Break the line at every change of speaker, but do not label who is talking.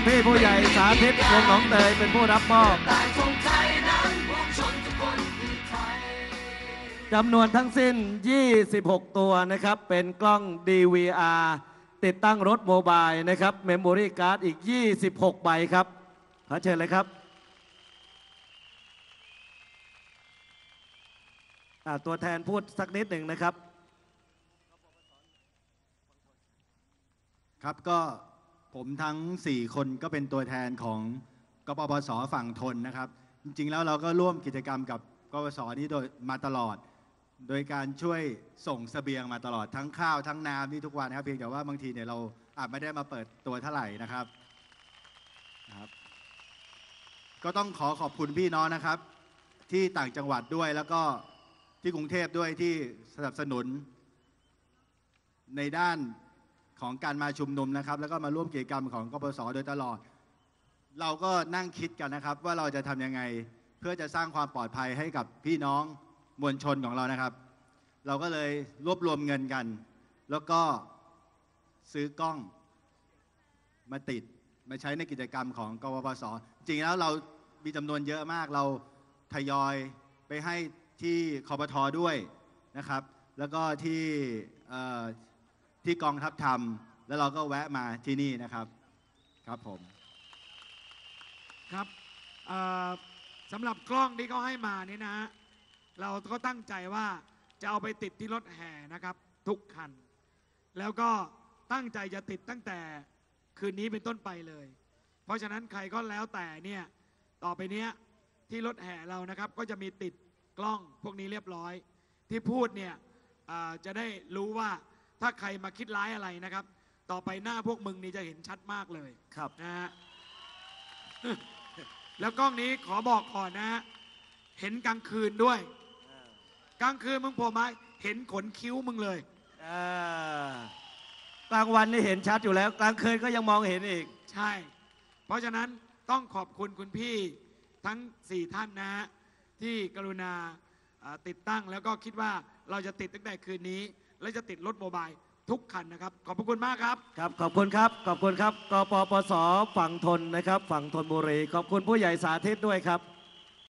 พี่ผู้ใหญ่สาธิตวงหนองเตยเป็นผู้รับมอบจำนวนทั้งสิ้น 26 ตัวนะครับเป็นกล้อง DVR ติดตั้งรถโมบายนะครับเมมโมรี่การ์ดอีก 26 ใบครับขอเชิญเลยครับตัวแทนพูดสักนิดหนึ่งนะครับ
ครับก็ผมทั้ง4คนก็เป็นตัวแทนของกปปส.ฝั่งทนนะครับจริงๆแล้วเราก็ร่วมกิจกรรมกับกปปส.นี้โดยมาตลอดโดยการช่วยส่งเสบียงมาตลอดทั้งข้าวทั้งน้ำนี่ทุกวันนะครับเพียงแต่ว่าบางทีเนี่ยเราอาจไม่ได้มาเปิดตัวเท่าไหร่นะครับก็ต้องขอบคุณพี่น้องนะครับที่ต่างจังหวัดด้วยแล้วก็ที่กรุงเทพด้วยที่สนับสนุนในด้านของการมาชุมนุมนะครับแล้วก็มาร่วมกิจกรรมของกปปส.โดยตลอดเราก็นั่งคิดกันนะครับว่าเราจะทำยังไงเพื่อจะสร้างความปลอดภัยให้กับพี่น้องมวลชนของเรานะครับเราก็เลยรวบรวมเงินกันแล้วก็ซื้อกล้องมาติดมาใช้ในกิจกรรมของกปปส.จริงแล้วเรามีจำนวนเยอะมากเราทยอยไปให้ที่คปท.ด้วยนะครับแล้วก็ที่กองทัพธรรมแล้วเราก็แวะมาที่นี่นะครับครับผม
ครับสำหรับกล้องที่เขาให้มานี่นะเราก็ตั้งใจว่าจะเอาไปติดที่รถแห่นะครับทุกคันแล้วก็ตั้งใจจะติดตั้งแต่คืนนี้เป็นต้นไปเลยเพราะฉะนั้นใครก็แล้วแต่เนี่ยต่อไปเนี้ยที่รถแห่เรานะครับก็จะมีติดกล้องพวกนี้เรียบร้อยที่พูดเนี่ยจะได้รู้ว่าถ้าใครมาคิดร้ายอะไรนะครับต่อไปหน้าพวกมึงนี่จะเห็นชัดมากเลย
ครับ
นะฮะ แล้วกล้องนี้ขอบอกก่อนนะฮะเห็นกลางคืนด้วยกลางคืนมึงโผล่มาเห็นขนคิ้วมึงเลย
กลางวันนี่เห็นชัดอยู่แล้วกลางคืนก็ยังมองเห็นอีก
ใช่เพราะฉะนั้นต้องขอบคุณคุณพี่ทั้ง4ท่านนะฮะที่กรุณาติดตั้งแล้วก็คิดว่าเราจะติดตั้งแต่คืนนี้และจะติดรถโมบายทุกคันนะครับขอบพระคุณมากครับ
ครับขอบคุณครับขอบคุณครับกปปส.ฝั่งทนนะครับฝั่งธนบุรีขอบคุณผู้ใหญ่สาธิตด้วยครับ